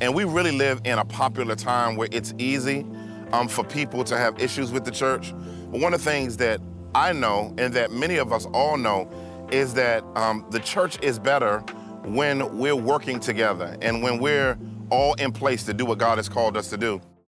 And we really live in a popular time where it's easy for people to have issues with the church. But one of the things that I know, and that many of us all know, is that the church is better when we're working together and when we're all in place to do what God has called us to do.